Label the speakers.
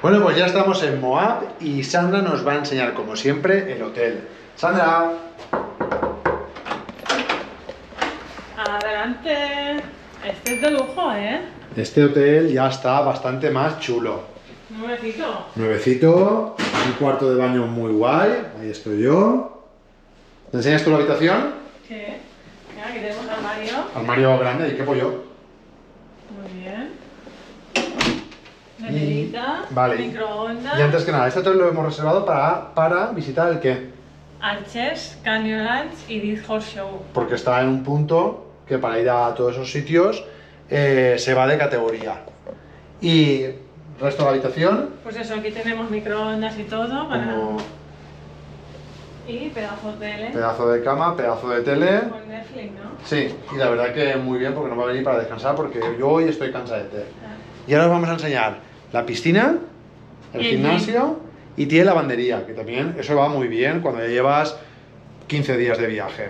Speaker 1: Bueno, pues ya estamos en Moab y Sandra nos va a enseñar, como siempre, el hotel. ¡Sandra!
Speaker 2: Adelante. Este es de lujo, ¿eh?
Speaker 1: Este hotel ya está bastante más chulo.
Speaker 2: Nuevecito.
Speaker 1: Nuevecito, un cuarto de baño muy guay. Ahí estoy yo. ¿Te enseñas tú la habitación?
Speaker 2: Sí. Mira, aquí tenemos armario.
Speaker 1: Armario grande, ¿y qué pollo?
Speaker 2: Muy bien. Neverita.
Speaker 1: Vale.
Speaker 2: Microondas.
Speaker 1: Y antes que nada, este hotel lo hemos reservado para visitar el qué.
Speaker 2: Arches, Canyonlands y Death Horse Show.
Speaker 1: Porque está en un punto que para ir a todos esos sitios se va de categoría. Y resto de la habitación.
Speaker 2: Pues eso, aquí tenemos microondas y todo para...
Speaker 1: Como
Speaker 2: Y pedazo de tele.
Speaker 1: pedazo de cama, pedazo de tele.
Speaker 2: Con Netflix, ¿no?
Speaker 1: Sí, y la verdad que muy bien porque nos va a venir para descansar porque yo hoy estoy cansadete.
Speaker 2: Ah.
Speaker 1: Y ahora os vamos a enseñar la piscina, el
Speaker 2: Y el
Speaker 1: gimnasio y tiene lavandería, que también eso va muy bien cuando ya llevas 15 días de viaje.